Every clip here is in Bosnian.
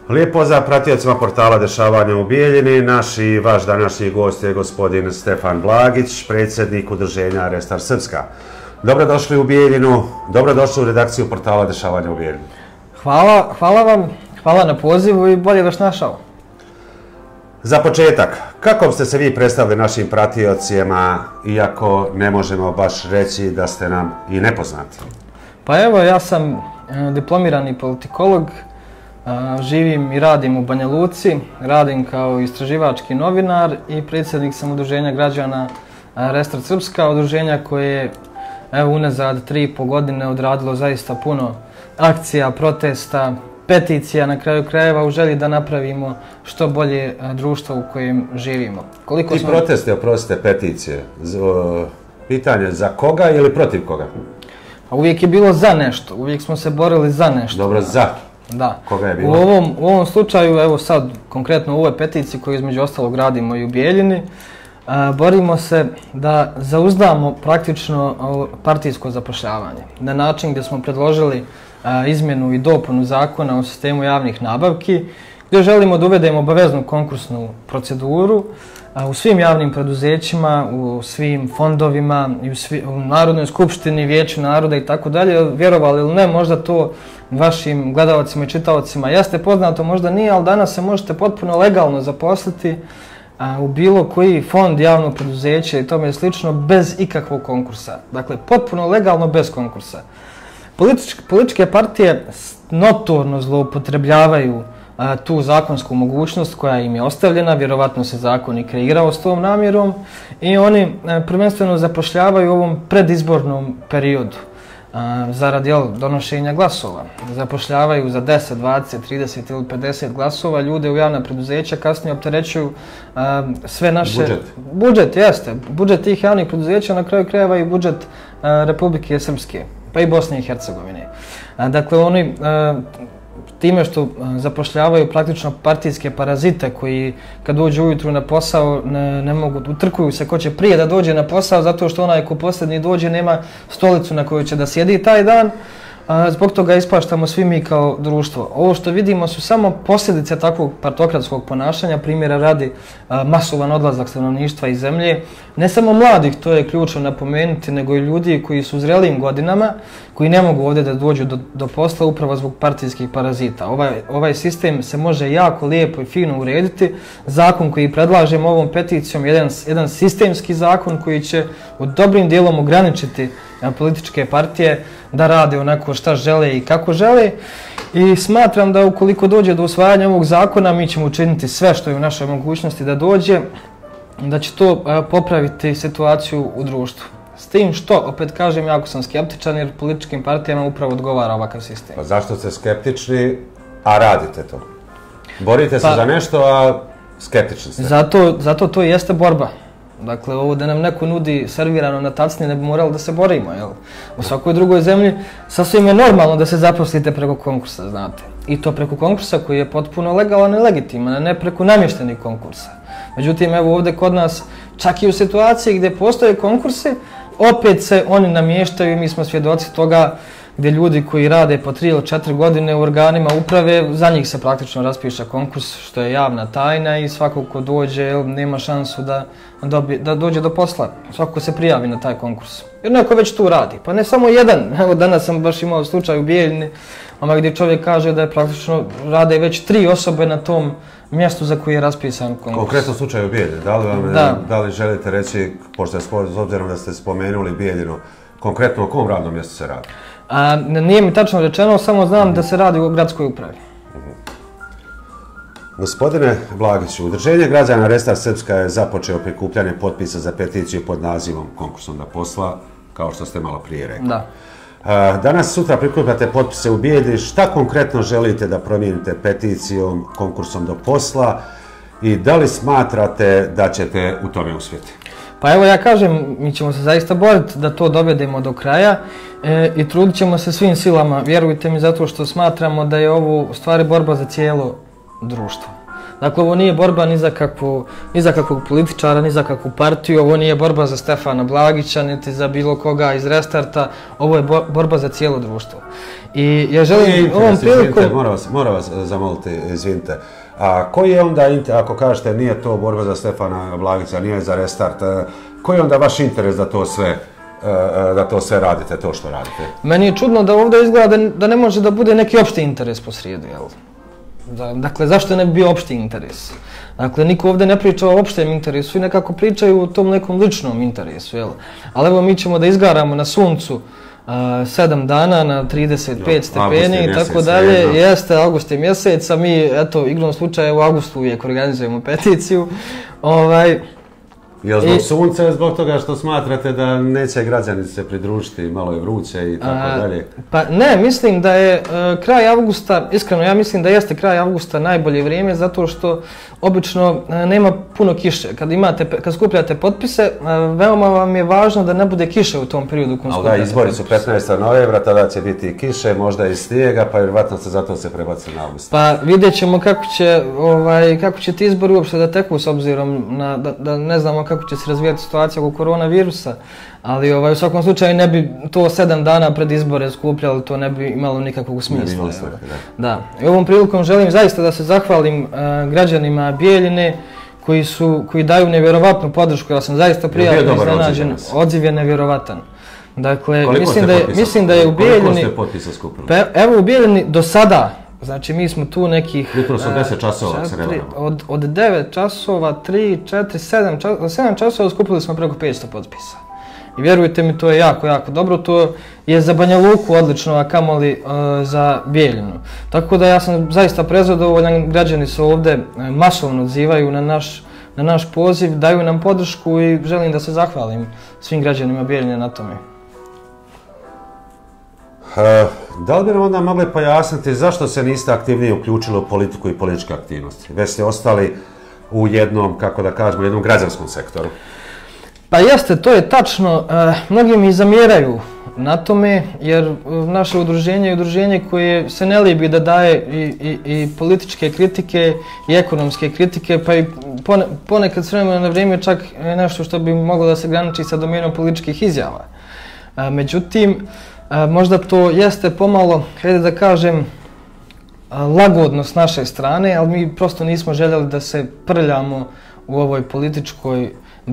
Lijep pozdrav pratiocima portala Dešavanja u Bijeljini. Naš i vaš današnji gost je gospodin Stefan Blagić, predsjednik udruženja Restart Srpska. Dobrodošli u Bijeljinu, dobrodošli u redakciju portala Dešavanja u Bijeljini. Hvala vam, hvala na pozivu i bolje vas našao. Za početak, kako ste se vi predstavili našim pratiocima, iako ne možemo baš reći da ste nam i nepoznati? Pa evo, ja sam diplomirani politikolog, živim i radim u Banja Luci, radim kao istraživački novinar i predsjednik sam udruženja građana Restart Srpska, udruženja koje je unazad 3,5 godine odradilo zaista puno akcija, protesta, peticija na kraju krajeva u želji da napravimo što bolje društvo u kojem živimo. Ti proteste, oprostite, peticije, pitanje za koga ili protiv koga? Uvijek je bilo za nešto, uvijek smo se borili za nešto. Dobro, za. Da. Koga je bilo? U ovom slučaju, evo sad, konkretno u ovoj peticiji koju između ostalog radimo i u Bijeljini, borimo se da zauzdamo praktično partijsko zapošljavanje. Na način gdje smo predložili izmjenu i dopunu zakona o sistemu javnih nabavki, gdje želimo da uvedemo obaveznu konkursnu proceduru u svim javnim preduzećima, u svim fondovima, u Narodnoj skupštini, Vijeću naroda i tako dalje. Vjerovali ili ne, možda to vašim gledalcima i čitaocima jeste poznato, možda nije, ali danas se možete potpuno legalno zaposliti u bilo koji fond, javno preduzeće i tome slično bez ikakvog konkursa. Dakle, potpuno legalno bez konkursa. Političke partije notorno zloupotrebljavaju tu zakonsku mogućnost koja im je ostavljena, vjerovatno se zakon i kreirao s tom namjerom i oni prvenstveno zapošljavaju u ovom predizbornom periodu zarad donošenja glasova. Zapošljavaju za 10, 20, 30 ili 50 glasova ljude u javna preduzeća, kasnije opterećuju sve naše... Budžet, jeste. Budžet tih javnih preduzeća, na kraju krajeva i budžet Republike Srpske, pa i Bosne i Hercegovine. Dakle, oni time što zapošljavaju praktično partijske parazite koji kad dođu ujutru na posao ne mogu, utrkuju se ko će prije da dođe na posao zato što onaj ko posljednji dođe nema stolicu na kojoj će da sjedi taj dan. Zbog toga ispaštamo svi mi kao društvo. Ovo što vidimo su samo posljedice takvog partokratskog ponašanja, primjera radi masovan odlazak stanovništva iz zemlje. Ne samo mladih, to je ključno napomenuti, nego i ljudi koji su u zrelijim godinama, koji ne mogu ovdje da dođu do posla upravo zbog partijskih parazita. Ovaj sistem se može jako lijepo i fino urediti. Zakon koji predlažemo ovom peticijom je jedan sistemski zakon koji će u dobrim dijelom ograničiti političke partije da rade onako šta žele i kako žele. I smatram da ukoliko dođe do usvajanja ovog zakona, mi ćemo učiniti sve što je u našoj mogućnosti da dođe, da će to popraviti situaciju u društvu. S tim što, opet kažem, jako sam skeptičan jer političkim partijama upravo odgovara ovakav sistem. Pa zašto ste skeptični, a radite to? Borite se za nešto, a skeptični ste. Zato to jeste borba. Dakle, ovo da nam neko nudi servirano na tacni, ne bi morali da se borimo, jel? U svakoj drugoj zemlji sasvim je normalno da se zaposlite preko konkursa, znate. I to preko konkursa koji je potpuno legalan i legitiman, a ne preko namještenih konkursa. Međutim, evo ovdje kod nas, čak i u situaciji gdje postoje konkursi, opet se oni namještaju i mi smo svjedoci toga gdje ljudi koji rade po 3 ili 4 godine u organima uprave, za njih se praktično raspiše konkurs, što je javna tajna i svako ko dođe nema šansu da dođe do posla. Svako ko se prijavi na taj konkurs. Jer neko već tu radi. Pa ne samo jedan. Evo danas sam baš imao slučaj u Bijeljini, gdje čovjek kaže da je praktično rade već 3 osobe na tom mjestu za koji je raspisan konkurs. Konkretno slučaj u Bijeljini. Da li želite reći, pošto s obzirom da ste spomenuli Bijeljinu, konkretno o kom radnom mjestu se radi? Nije mi tačno rečeno, samo znam da se radi u gradskoj upravi. Gospodine Blagiću, udruženje građana Restart Srpska je započeo prikupljanje potpisa za peticiju pod nazivom Konkursom do posla, kao što ste malo prije rekli. Da. Danas sutra prikupljate potpise u Bijeljini. Šta konkretno želite da promijenite peticijom Konkursom do posla i da li smatrate da ćete u tome uspjeti? Pa evo ja kažem, mi ćemo se zaista boriti da to dovedemo do kraja i trudit ćemo se svim silama, vjerujte mi, zato što smatramo da je ovo u stvari borba za cijelo društvo. Dakle, ovo nije borba ni za kakvog političara, ni za kakvu partiju, ovo nije borba za Stefana Blagića, niti za bilo koga iz Restarta, ovo je borba za cijelo društvo. I ja želim ovom prilikom... Moram vas zamoliti, izvinite. A koji je onda, ako kažete nije to borba za Stefana Blagića, nije za Restart, koji je onda vaš interes da to sve radite, to što radite? Meni je čudno da ovdje izgleda da ne može da bude neki opšti interes po srijedu, jel? Dakle, zašto ne bi bio opšti interes? Dakle, niko ovdje ne priča o opštem interesu i nekako pričaju o tom nekom ličnom interesu, jel? Ali evo, mi ćemo da izgaramo na suncu 7 dana na 35 stepeni i tako dalje. Jeste, avgust je mjesec, a mi, eto, igrom slučaja u avgustu uvijek organizujemo peticiju. Je li zbog sunca ili zbog toga što smatrate da neće građani se pridružiti, malo je vruće i tako dalje? Pa ne, mislim da je kraj avgusta, iskreno ja mislim da jeste kraj avgusta najbolje vrijeme zato što obično nema puno kiše. Kad skupljate potpise, veoma vam je važno da ne bude kiše u tom periodu kad skupljate potpise. Izbori su 15. novembra, tada će biti i kiše, možda i snijega, pa vjerovatno se zato se prebaci na avgust. Pa vidjet ćemo kako će ti izbori uopšte da teku s obzirom na da ne znamo kako će se razvijati situacija oko koronavirusa, ali u svakom slučaju ne bi to 7 dana pred izbore skupljali, to ne bi imalo nikakvog smisla. Da. I ovom prilikom želim zaista da se zahvalim građanima Bijeljine koji daju nevjerovatnu podršku. Ja sam zaista prijatno iznenađen. Odziv je nevjerovatan. Dakle, mislim da je u Bijeljini... Koliko ste potpisa skupili? Evo u Bijeljini do sada, znači mi smo tu nekih... Jutro su 10 časova, se ne varamo. Od 9 časova, 3, 4, 7 časova skupili smo preko 500 potpisa. I vjerujte mi, to je jako, jako dobro. To je za Banja Luku odlično, a kamoli za Bijeljinu. Tako da ja sam zaista prezadovoljan, građani se ovdje masovno odzivaju na naš poziv, daju nam podršku i želim da se zahvalim svim građanima Bijeljine na tome. Da li bi nam onda mogli pojasniti zašto se niste aktivnije uključili u politiku i političke aktivnosti? Već ste ostali u jednom, kako da kažemo, jednom građanskom sektoru. Pa jeste, to je tačno. Mnogi mi zamjeraju na tome, jer naše udruženje je udruženje koje se ne libi da daje i političke kritike i ekonomske kritike, pa i ponekad s vremena na vrijeme čak nešto što bi moglo da se graniči sa domenom političkih izjava. Međutim, možda to jeste pomalo, hajde da kažem, lagodno s naše strane, ali mi prosto nismo željeli da se prljamo u ovoj političkoj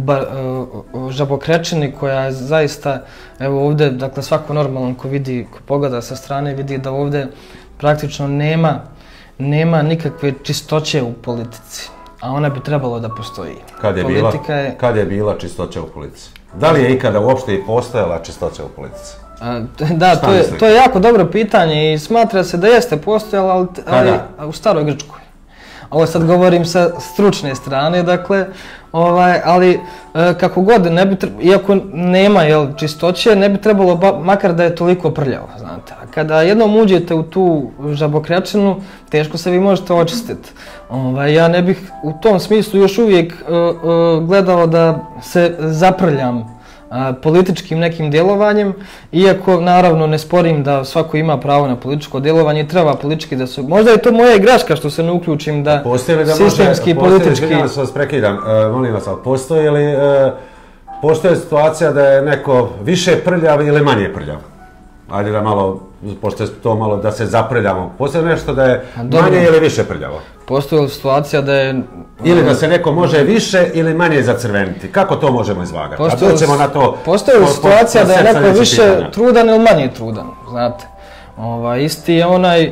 žabokrečini koja je zaista, evo ovdje, dakle svako normalan ko vidi, ko pogleda sa strane, vidi da ovdje praktično nema nikakve čistoće u politici, a ona bi trebalo da postoji. Kad je bila čistoća u politici? Da li je ikada uopšte i postojala čistoća u politici? Da, to je jako dobro pitanje i smatra se da jeste postojala, ali u staroj Grčkoj. Ovo sad govorim sa stručne strane, dakle, ali kako god, iako nema čistoće, ne bi trebalo makar da je toliko prljavo, znate. A kada jednom uđete u tu žabokrečinu, teško se vi možete očistiti. Ja ne bih u tom smislu još uvijek gledao da se zaprljam političkim nekim djelovanjem, iako naravno ne sporim da svako ima pravo na političko djelovanje i treba politički da se... Možda je to moja igračka što se ne uključim da sistemski politički... Izvinjavam se, vas prekidam, molim vas, ali postoji situacija da je neko više prljav ili manje prljav? Ajde da malo, pošto je to malo da se zaprljamo, postoji nešto da je manje ili više prljavo? Postoji situacija da je... Ili da se neko može više ili manje zacrveniti. Kako to možemo izvagati? Postoji situacija da je neko više trudan ili manje trudan, znate. Isti je onaj...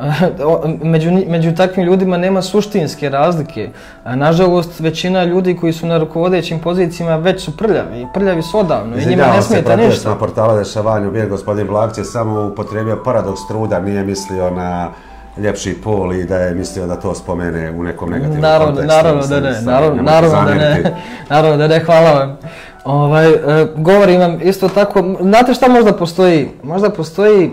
Među takvim ljudima nema suštinske razlike. Nažalost, većina ljudi koji su na rukovodećim pozicijama već su prljavi i prljavi su odavno i njima ne smeta ništa. Na portala dešavanja u gospodin Blagić je samo upotrijebio paradoks truda, nije mislio na ljepši pol i da je mislio da to spomene u nekom negativnom kontekstu. Naravno da ne, hvala vam. Govorim vam isto tako, znate šta možda postoji? Možda postoji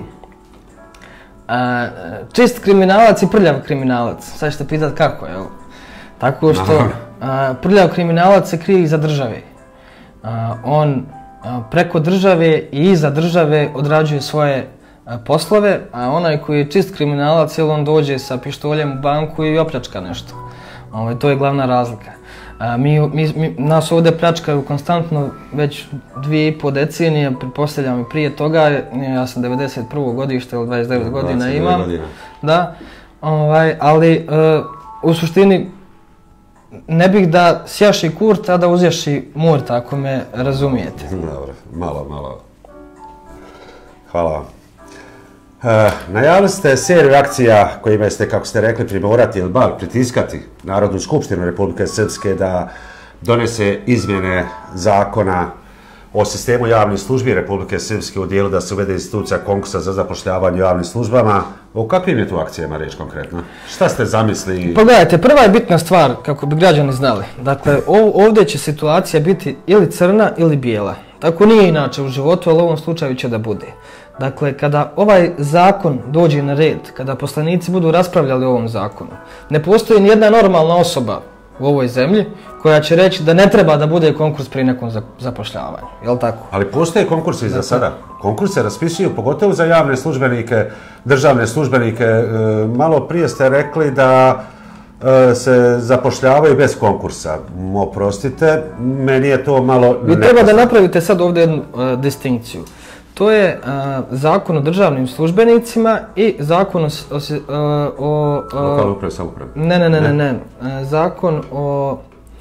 čist kriminalac i prljav kriminalac. Sad ćete pitati kako, jel? Tako što prljav kriminalac se krije iza države. On preko države i iza države odrađuje svoje poslove, a onaj koji je čist kriminalac, on dođe sa pištoljem u banku i opljačka nešto. To je glavna razlika. Nas ovdje pljačkaju konstantno već 2,5 decenije, pretpostavljam i prije toga, ja sam 91. godište ili 29 godina imam. Da, ali u suštini ne bih da sjaši Kurta, a da uzjaši Murta, ako me razumijete. Dobro, malo. Hvala vam. Najavili ste seriju akcija kojima ste, kako ste rekli, primorati ili bar pritiskati Narodnu skupštinu Republike Srpske da donese izmjene zakona o sistemu javnih službi Republike Srpske u dijelu da se uvede institucija konkursa za zapošljavanje u javnim službama. O kakvim je tu akcijama reč konkretno? Šta ste zamislili? Pogledajte, prva je bitna stvar, kako bi građani znali. Dakle, ovdje će situacija biti ili crna ili bijela. Tako nije inače u životu, ali u ovom slučaju će da bude. Dakle, kada ovaj zakon dođe na red, kada poslanici budu raspravljali o ovom zakonu, ne postoji nijedna normalna osoba u ovoj zemlji koja će reći da ne treba da bude konkurs pri nekom zapošljavanju, je li tako? Ali postoje konkursi za sada. Konkurse raspisuju pogotovo za javne službenike, državne službenike. Malo prije ste rekli da se zapošljavaju bez konkursa. Oprostite, meni je to malo nepoznato. Vi treba da napravite sad ovdje jednu distinkciju. To je zakon o državnim službenicima i zakon o lokalnoj upravi, samoupravi. Ne. Zakon o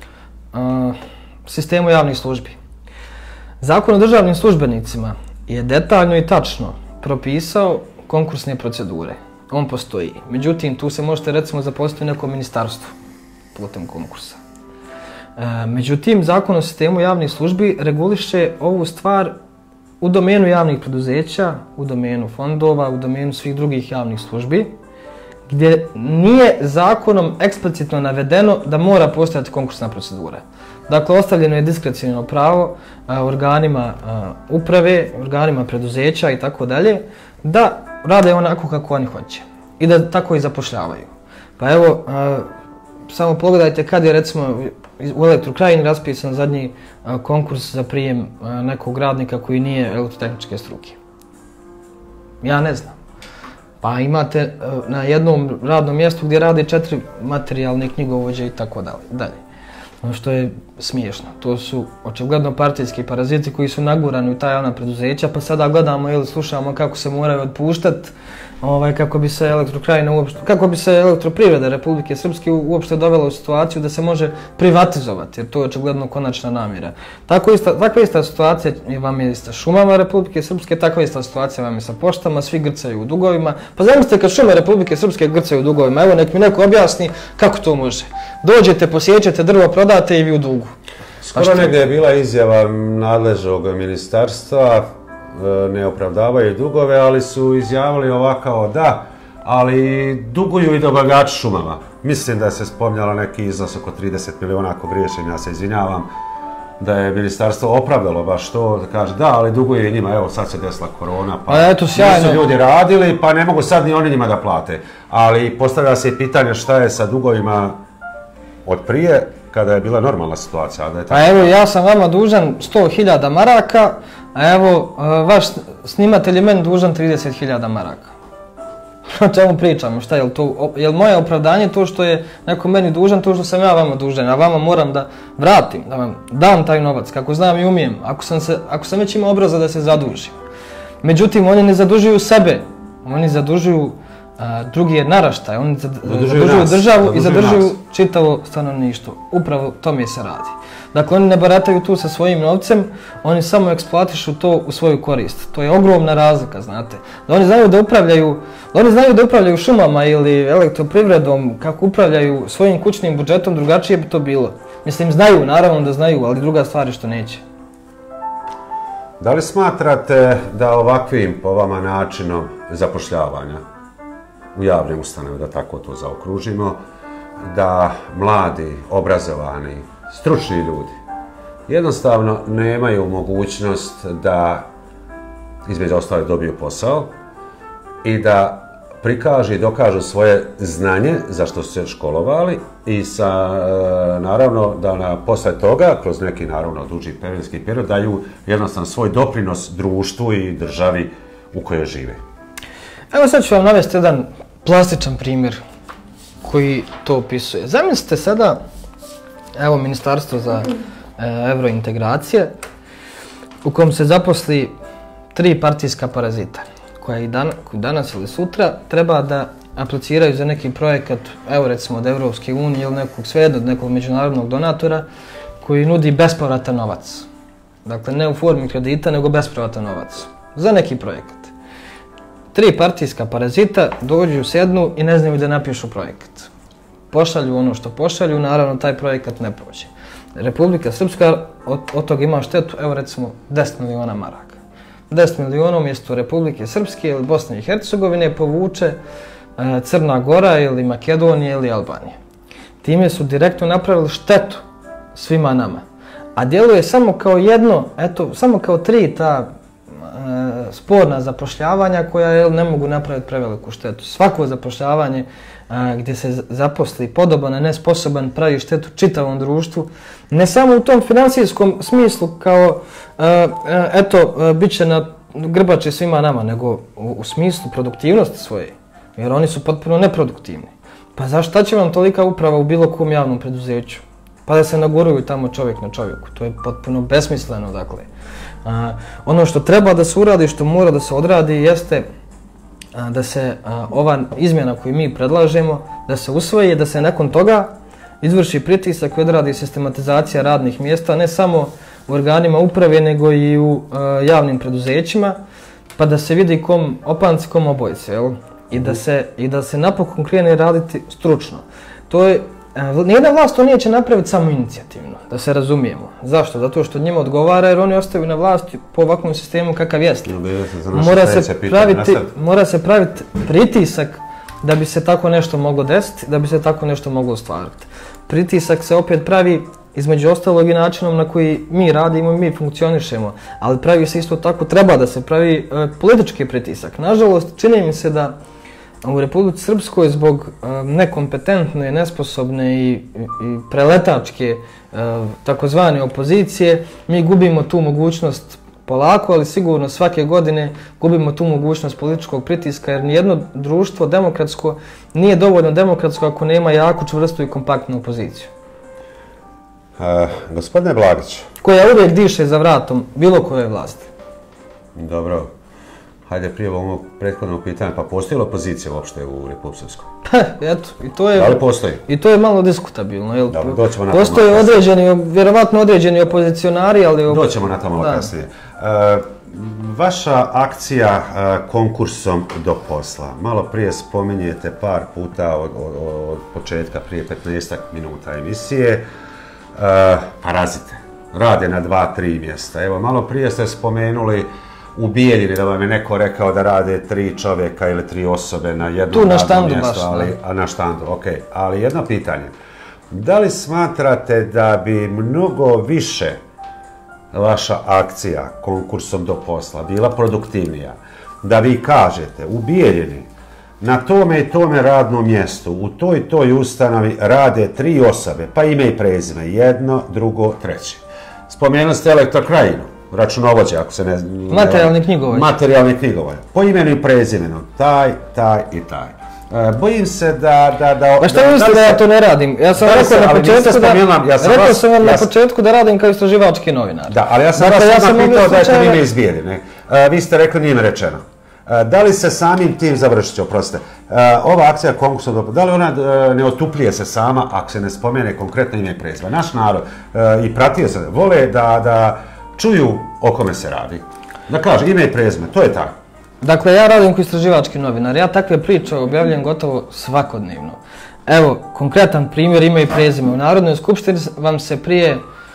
sistemu javnih službi. Zakon o državnim službenicima je detaljno i tačno propisao konkursne procedure. On postoji. Međutim, tu se možete recimo zaposliti u nekom ministarstvu putem konkursa. Međutim, zakon o sistemu javnih službi reguliše ovu stvar u domenu javnih preduzeća, u domenu fondova, u domenu svih drugih javnih službi, gdje nije zakonom eksplicitno navedeno da mora postojati konkursna procedura. Dakle, ostavljeno je diskreciono pravo organima uprave, organima preduzeća i tako dalje, da rade onako kako oni hoće i da tako i zapošljavaju. Pa evo, samo pogledajte kad je recimo u Elektrokrajini raspisan zadnji konkurs za prijem nekog radnika koji nije elektrotehničke struke. Ja ne znam. Pa imate na jednom radnom mjestu gdje rade 4 materijalne knjigovođe i tako dalje. Ono što je smiješno. To su očigledno partijski paraziti koji su nagurani u ta javna preduzeća, pa sada gledamo ili slušamo kako se moraju otpuštati, kako bi se kako bi se elektroprivreda Republike Srpske uopšte dovela u situaciju da se može privatizovati, jer to je očigledno konačna namjera. Takva ista situacija vam je sa šumama Republike Srpske, takva ista situacija vam je sa poštama, svi grcaju u dugovima. Pa zamislite kad šume Republike Srpske grcaju u dugovima, evo nek mi neko objasni kako to može. Dođete, posjećete drvo, prodate i vi u dugu. Skoro negdje je bila izjava nadležnog ministarstva, ne opravdavaju dugove, ali su izjavili ovako da, ali duguju i dobavljači šumama. Mislim da se spominjalo neki iznos oko 30 miliona, ako griješim, ja se izvinjavam, da je ministarstvo opravdalo baš to, da kaže da, ali duguje i njima, evo sad se desila korona, pa nisu ljudi radili, pa ne mogu sad ni oni njima da plate. Ali postavlja se i pitanje šta je sa dugovima od prije, kada je bila normalna situacija. Pa evo, ja sam vama dužan 100.000 maraka, a evo, vaš snimatelj je meni dužan 30.000 maraka. O čemu pričamo? Šta je to? Je li moje opravdanje to što je neko meni dužan, to što sam ja vama dužan, a vama moram da vratim, da vam dam taj novac, kako znam i umijem, ako sam već imao obraza da se zadužim. Međutim, oni ne zadužuju sebe, oni zadužuju drugi naraštaj, oni zadužuju državu i zadužuju čitavo stanovništvo. Upravo tome se radi. Dakle, oni ne barataju tu sa svojim novcem, oni samo eksploatišu to u svoju korist. To je ogromna razlika, znate. Da oni znaju da upravljaju šumama ili elektroprivredom, kako upravljaju svojim kućnim budžetom, drugačije bi to bilo. Mislim, znaju, naravno da znaju, ali druga stvar je što neće. Da li smatrate da ovakvim, po vama, načinom zapošljavanja u javne ustanove, da tako to zaokružimo, da mladi, obrazovani, stručni ljudi jednostavno nemaju mogućnost da između ostalih dobiju posao i da prikažu i dokažu svoje znanje za što su se školovali i naravno da posle toga, kroz neki naravno duži vremenski period, daju jednostavno svoj doprinos društvu i državi u kojoj žive. Evo sad ću vam navesti jedan plastičan primjer koji to opisuje. Zamislite sada, evo, Ministarstvo za eurointegracije, u kojem se zaposli 3 partijska parazita, koji danas ili sutra treba da apliciraju za neki projekat, evo recimo od Evropske unije ili nekog svejedno, od nekog međunarodnog donatora, koji nudi bespovratan novac. Dakle, ne u formi kredita, nego bespovratan novac. Za neki projekat. 3 partijska parazita dođu, sjednu i ne znaju da napišu projekat. Pošalju ono što pošalju, naravno taj projekat ne prođe. Republika Srpska od toga ima štetu, evo recimo 10 miliona maraka. 10 miliona umjesto Republike Srpske ili Bosne i Hercegovine povuče Crna Gora ili Makedonija ili Albanija. Time su direktno napravili štetu svima nama. A djeluje samo kao jedno, eto, samo kao 3 ta sporna zapošljavanja koja ne mogu napraviti preveliku štetu. Svako zapošljavanje gdje se zaposli podoban, a nesposoban, pravi štetu čitavom društvu. Ne samo u tom financijskom smislu kao, eto, bit će na grbači svima nama, nego u smislu produktivnosti svoje. Jer oni su potpuno neproduktivni. Pa zašto će vam tolika uprava u bilo kom javnom preduzeću? Pa da se naguruju tamo čovjek na čovjeku. To je potpuno besmisleno, dakle. Ono što treba da se uradi, što mora da se odradi, jeste da se ova izmjena koju mi predlažemo, da se usvoji, da se nakon toga izvrši pritisak i odradi sistematizacija radnih mjesta, ne samo u organima uprave, nego i u javnim preduzećima, pa da se vidi kom opanci, kom obojice, jel? I da se napokon krene raditi stručno. To je, nijedna vlast to neće napraviti samo inicijativno, da se razumijemo. Zašto? Zato što njima odgovara jer oni ostaju na vlasti po ovakvom sistemu kakav jeste. Mora se praviti pritisak da bi se tako nešto moglo desiti, da bi se tako nešto moglo ostvariti. Pritisak se opet pravi između ostalog i načinom na koji mi radimo i mi funkcionišemo, ali pravi se isto tako, treba da se pravi politički pritisak. Nažalost, čini mi se da u Republici Srpskoj zbog nekompetentne, nesposobne i preletačke takozvane opozicije mi gubimo tu mogućnost polako, ali sigurno svake godine gubimo tu mogućnost političkog pritiska jer nijedno društvo demokratsko nije dovoljno demokratsko ako nema jaku, čvrstu i kompaktnu opoziciju. Gospodine Blagić. Koja uvijek diše za vratom bilo koje vlasti. Dobro. Hajde prije ovog prethodnog pitanja, pa postoji li opozicija uopšte u Republici Srpskoj? Eto, i to je... Da li postoji? I to je malo diskutabilno, jel? Dobro, doćemo na to. Postoje određeni, vjerovatno određeni opozicionari, ali... Doćemo na to malo kasnije. Vaša akcija konkursom do posla. Malo prije spominjete par puta od početka, prije 15 minuta emisije. Parazite. Rade na 2-3 mjesta. Evo, malo prije ste spomenuli u Bijeljini, da vam je neko rekao da rade 3 čovjeka ili 3 osobe na jednom radnom mjestu. Na štandu, ok. Ali jedno pitanje. Da li smatrate da bi mnogo više vaša akcija konkursom do posla bila produktivnija? Da vi kažete u Bijeljini na tome i tome radnom mjestu, u toj i toj ustanovi rade 3 osobe, pa ime i prezime, jedno, drugo, treće. Spomenuli ste Elektrokrajinu, računovođe, ako se ne... Materijalni knjigovođe. Materijalni knjigovođe. Po imenu i prezimenu, taj i taj. Bojim se da... Pa šta mislite da ja to ne radim? Ja sam rekao na početku da radim kao istraživački novinar. Da, ali ja sam vas pitao da je to ime iz Bijeljine. Vi ste rekli nije rečeno. Da li se samim tim, završit ću, oprostite, ova akcija konkursom, da li ona ne otupljuje se sama ako se ne spomene konkretno ime i prezime? Naš narod i pratio se, vole da čuju o kome se radi. Da kaže ime i prezime, to je tako. Dakle, ja radim kao istraživački novinar, ja takve priče objavljam gotovo svakodnevno. Evo, konkretan primjer ime i prezime. U Narodnoj skupštini vam se prije,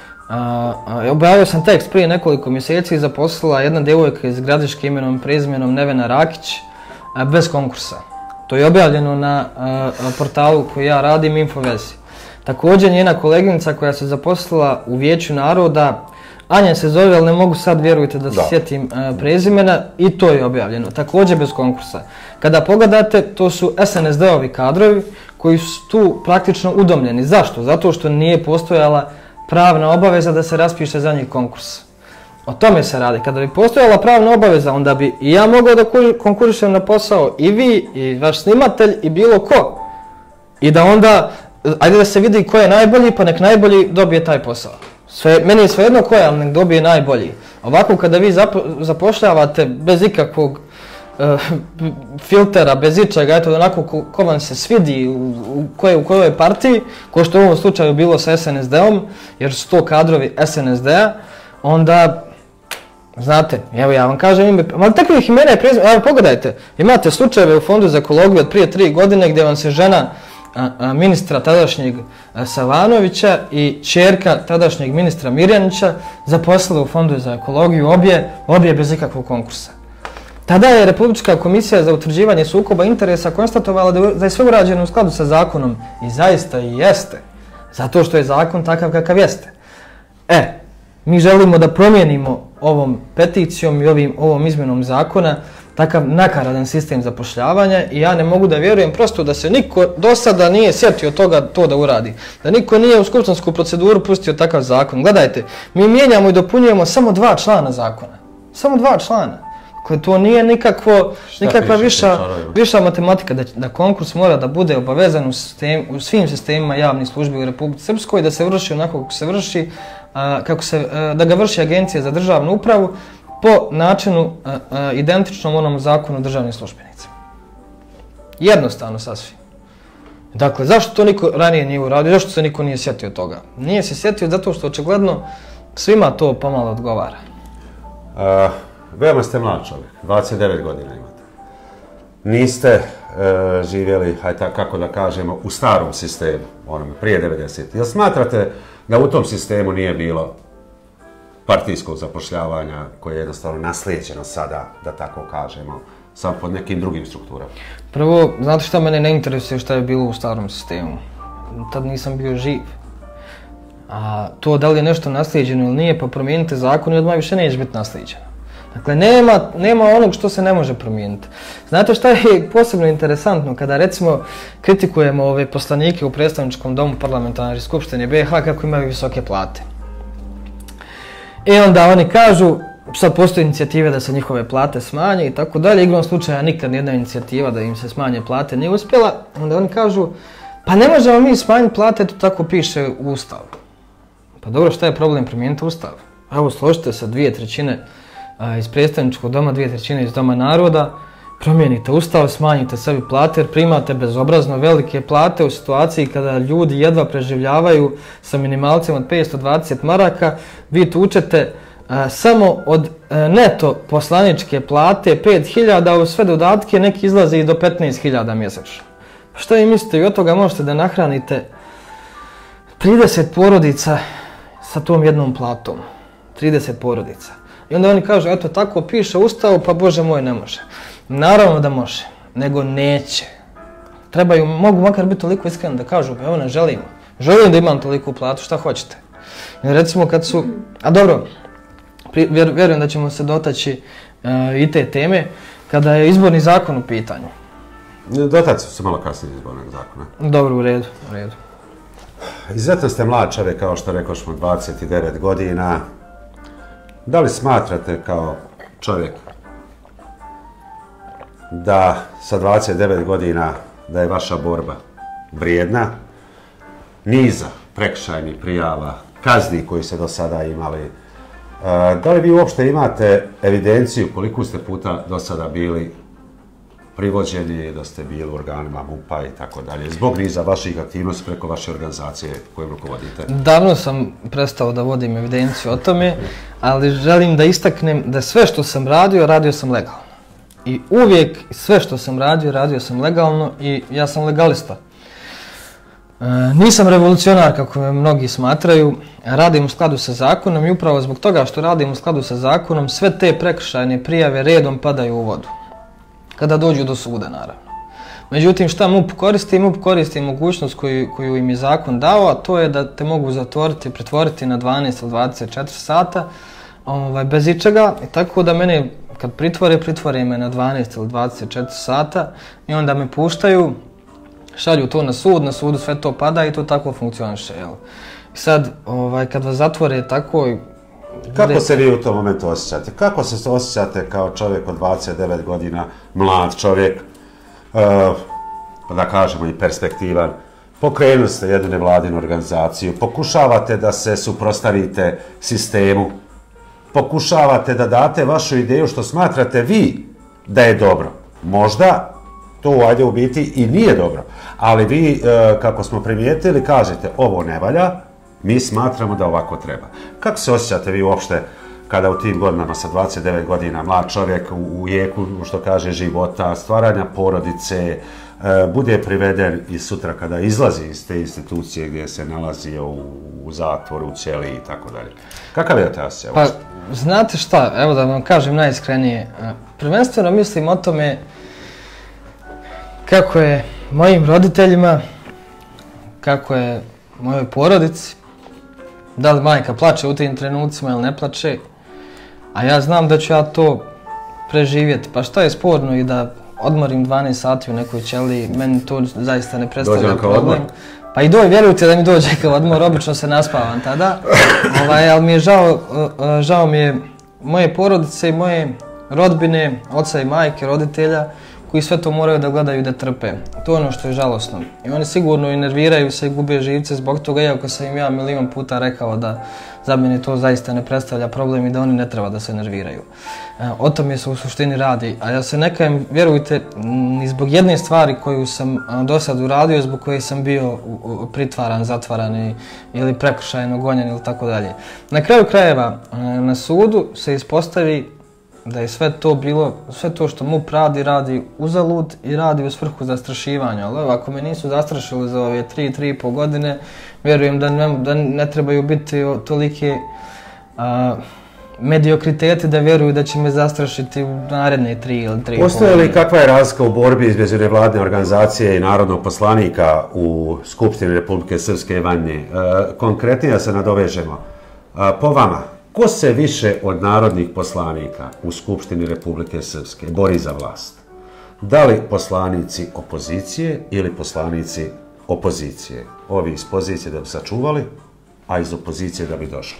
objavio sam tekst prije nekoliko mjeseci i zaposlila jedna djevojka iz Gradiške imenom i prezimenom Nevena Rakić bez konkursa. To je objavljeno na portalu koji ja radim, Infovezi. Također njena koleginica koja se zaposlila u Vijeću naroda, Anja se zove, ali ne mogu sad, vjerujte, da se sjetim prezimena, i to je objavljeno, također bez konkursa. Kada pogledate, to su SNSD-ovi kadrovi koji su tu praktično udomljeni. Zašto? Zato što nije postojala pravna obaveza da se raspiše za njih konkurs. O tome se radi. Kada bi postojala pravna obaveza, onda bi i ja mogao da konkurišem na posao, i vi, i vaš snimatelj, i bilo ko. I da onda, ajde da se vidi ko je najbolji, pa nek najbolji dobije taj posao. Meni je svejedno ko je, ali nek dobije najbolji. Ovako kada vi zapošljavate bez ikakvog filtera, bez ičega, eto onako ko vam se svidi u kojoj partiji, ko što u ovom slučaju bilo sa SNSD-om, jer su to kadrovi SNSD-a, onda, znate, evo ja vam kažem, ali takvih imena je prezime, evo pogledajte, imate slučajeve u Fondu za ekologiju od prije 3 godine gdje vam se žena ministra tadašnjeg Savanovića i ćerka tadašnjeg ministra Mirjanića zaposlila u Fondu za ekologiju, obje bez ikakvog konkursa. Tada je Republička komisija za utvrđivanje sukoba interesa konstatovala da je sve urađeno u skladu sa zakonom i zaista i jeste, zato što je zakon takav kakav jeste. Mi želimo da promijenimo ovom peticijom i ovom izmjenom zakona takav nakaradan sistem zapošljavanja i ja ne mogu da vjerujem prosto da se niko do sada nije sjetio toga to da uradi. Da niko nije u skupštinsku proceduru pustio takav zakon. Gledajte, mi mijenjamo i dopunjujemo samo 2 člana zakona. Samo 2 člana. To nije nikakva viša matematika, da konkurs mora da bude obavezan u svim sistemima javnih službi u Republici Srpskoj, da se vrši onako kako se vrši, da ga vrši Agencija za državnu upravu po načinu identičnom onom zakonu o državnim službenicima. Jednostavno sasvim. Dakle, zašto to niko ranije nije uradio, zašto se niko nije sjetio toga? Nije se sjetio zato što očigledno svima to pomalo odgovara. Veoma ste mlad čovjek, 29 godina imate. Niste živjeli, kako da kažemo, u starom sistemu, onome prije 90. Jel smatrate da u tom sistemu nije bilo partijskog zapošljavanja koje je jednostavno naslijeđeno sada, da tako kažemo, samo pod nekim drugim strukturama? Prvo, znate šta mene ne interesuje šta je bilo u starom sistemu? Tad nisam bio živ. A to da li je nešto naslijeđeno ili nije, pa promijenite zakon i odmah više neće biti naslijeđeno. Dakle, nema onog što se ne može promijeniti. Znate šta je posebno interesantno kada recimo kritikujemo ove poslanike u predstavničkom domu parlamentarne skupštine BiH kako imaju visoke plate. I onda oni kažu, sad postoje inicijative da se njihove plate smanje i tako dalje. Igrom slučaja nikad nijedna inicijativa da im se smanje plate nije uspjela. Onda oni kažu, pa ne možemo mi smanjiti plate, to tako piše u Ustavu. Pa dobro, šta je problem, promijeniti Ustav? Evo, složite se 2/3 iz predstavničkog doma, 2/3 iz Doma naroda, promijenite Ustav, smanjite sebi plate jer primate bezobrazno velike plate u situaciji kada ljudi jedva preživljavaju sa minimalcem od 520 maraka, vi tučete samo od neto poslaničke plate 5.000, a u sve dodatke neki izlaze i do 15.000 mjesečno. Šta vi mislite, i od toga možete da nahranite 30 porodica sa tom jednom platom? 30 porodica. I onda oni kažu, eto tako piše u Ustavu, pa Bože moj ne može. Naravno da može, nego neće. Mogu makar biti toliko iskreni da kažu, evo ne želimo. Želim da imam toliku platu, šta hoćete? I recimo kad su, a dobro, vjerujem da ćemo se dotaći i te teme, kada je izborni zakon u pitanju. Dotaći se malo kasnije izbornog zakona. Dobro, u redu. Izuzetno ste mlad čovjek, kao što rekošmo, 29 godina. Da li smatrate kao čovjek da sa 29 godina da je vaša borba vrijedna, niza prekršajnih prijava, kazni koji ste do sada imali? Da li vi uopšte imate evidenciju koliko ste puta do sada bili privođeni, da ste bili u organima MUP-a i tako dalje, zbog niza vaših aktivnosti preko vaše organizacije kojom rukovodite? Davno sam prestao da vodim evidenciju o tome, ali želim da istaknem da sve što sam radio sam legalno. I uvijek sve što sam radio sam legalno i ja sam legalista. Nisam revolucionar kako me mnogi smatraju, radim u skladu sa zakonom i upravo zbog toga što radim u skladu sa zakonom sve te prekršajne prijave redom padaju u vodu. Kada dođu do suda, naravno. Međutim, šta MUP koristi? MUP koristi mogućnost koju im je zakon dao, a to je da te mogu zatvoriti, pretvoriti na 12 ili 24 sata bez ičega. I tako da mene, kad pritvore me na 12 ili 24 sata i onda me puštaju, šalju to na sudu sve to pada i to tako funkcioniše. I sad, kad vas zatvore tako... Kako se vi u tom momentu osjećate? Kako se osjećate kao čovjek od 29 godina, mlad čovjek, da kažemo i perspektivan, pokrenuli ste jednu nevladinu organizaciju, pokušavate da se suprotstavite sistemu, pokušavate da date vašu ideju što smatrate vi da je dobro. Možda to ajde u biti i nije dobro, ali vi, kako smo primijetili, kažete ovo ne valja, mi smatramo da ovako treba. Kako se osjećate vi uopšte kada u tim godinama sa 29 godina, mlad čovjek u jeku, što kaže, života, stvaranja porodice, bude priveden i sutra kada izlazi iz te institucije gdje se nalazio u zatvoru, u ćeliji i tako dalje. Kakav je taj osjećaj? Pa, znate šta, evo da vam kažem najiskrenije, prvenstveno mislim o tome kako je mojim roditeljima, kako je mojoj porodici, da li majka plače u tim trenucima ili ne plače, a ja znam da ću ja to preživjeti. Pa šta je sporno i da odmorim 12 sati u nekoj ćeliji, meni to zaista ne predstavlja problem. Pa i vjerujte da mi dođe kao odmor, obično se naspavam tada, ali mi je žao mi je moje porodice i moje rodbine, oca i majke, roditelja, koji sve to moraju da gledaju i da trpe. To je ono što je žalosno. I oni sigurno i nerviraju se i gube živce zbog toga, iako sam im ja milion puta rekao da za mene to zaista ne predstavlja problem i da oni ne treba da se nerviraju. O tome se u suštini radi. A ja se ne kajem, vjerujte, ni zbog jedne stvari koju sam do sad uradio, zbog koje sam bio pritvaran, zatvaran ili prekršajno gonjen ili tako dalje. Na kraju krajeva, na sudu se ispostavi da je sve to što MUP radi uzalud i radi u svrhu zastrašivanja. Ali ako me nisu zastrašili za ove 3,5 godine, vjerujem da ne trebaju biti tolike mediokriteti da vjeruju da će me zastrašiti u naredne 3 ili 3,5 godine. Postoje li kakva je razlika u borbi između nevladine organizacije i narodnog poslanika u Skupštini Republike Srpske i Vanje? Konkretnije se nadovežemo. Po vama, ko se više od narodnih poslanika u Skupštini Republike Srpske bori za vlast? Da li poslanici opozicije ili poslanici opozicije? Ovi iz pozicije da bi sačuvali, a iz opozicije da bi došli.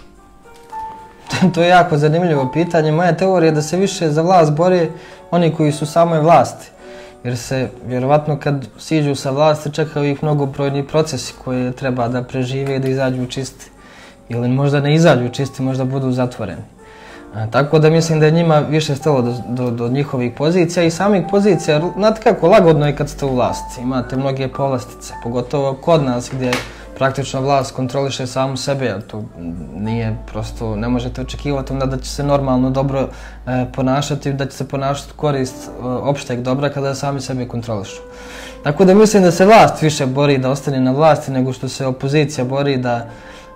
To je jako zanimljivo pitanje. Moja teorija je da se više za vlast bore oni koji su u samoj vlasti. Jer se, vjerovatno, kad siđu sa vlasti, čekaju ih mnogobrojni procesi koje treba da prežive i da izađu čisti. Ili možda ne izađu čisti, možda budu zatvoreni. Tako da mislim da je njima više stalo do njihovih pozicija i samih pozicija. Znate kako, lagodno je kad ste u vlasti. Imate mnoge povlastice, pogotovo kod nas gdje praktično vlast kontroliše samu sebe, jer to nije prosto, ne možete očekivati onda da će se normalno dobro ponašati, da će se ponašati korist opšteg dobra kada sami sebe kontrolišu. Tako da mislim da se vlast više bori da ostane na vlasti nego što se opozicija bori da